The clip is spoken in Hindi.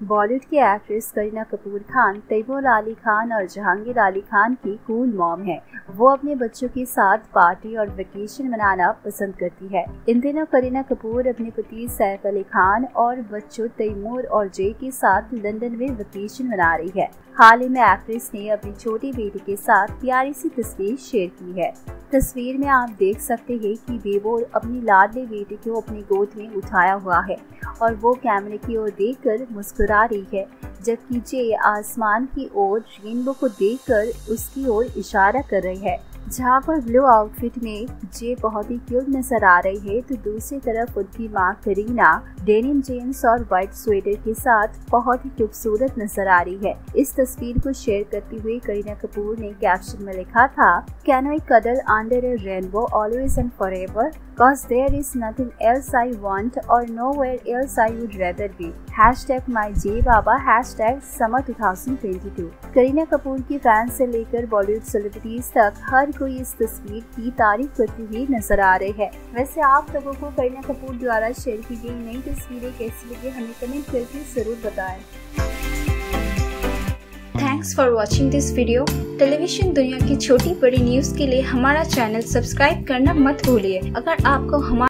बॉलीवुड की एक्ट्रेस करीना कपूर खान तैमूर अली खान और जहांगीर अली खान की कूल मॉम है। वो अपने बच्चों के साथ पार्टी और वेकेशन मनाना पसंद करती है। इन दिनों करीना कपूर अपने पति सैफ अली खान और बच्चों तैमूर और जय के साथ लंदन में वेकेशन मना रही है। हाल ही में एक्ट्रेस ने अपनी छोटी बेटी के साथ प्यारी सी तस्वीर शेयर की है। तस्वीर में आप देख सकते हैं कि बेबो अपनी लाडली बेटी को अपनी गोद में उठाया हुआ है और वो कैमरे की ओर देखकर मुस्कुरा रही है, जबकि जे आसमान की ओर रेनबो को देखकर उसकी ओर इशारा कर रही है। जहाँ पर ब्लू आउटफिट में जे बहुत ही क्यूट नजर आ रही है, तो दूसरी तरफ उनकी माँ करीना डेनिम जीन्स और व्हाइट स्वेटर के साथ बहुत ही खूबसूरत नजर आ रही है। इस तस्वीर को शेयर करते हुए करीना कपूर ने कैप्शन में लिखा था, can I cuddle under a rainbow always and forever, cause there is nothing else I want or nowhere else I would rather be. #myjbaba #summer 2022। Kareena Kapoor की फैंस से लेकर बॉलीवुड सेलिब्रिटीज तक हर कोई इस तस्वीर की तारीफ करते हुए नजर आ रहे हैं। वैसे आप लोगों को करीना कपूर द्वारा शेयर की गई नई तस्वीरें कैसी लगी, हमें कमेंट करके जरूर बताएं। Thanks for watching this video. Television दुनिया की छोटी बड़ी न्यूज़ के लिए हमारा चैनल सब्सक्राइब करना मत भूलिए। अगर आपको हमारा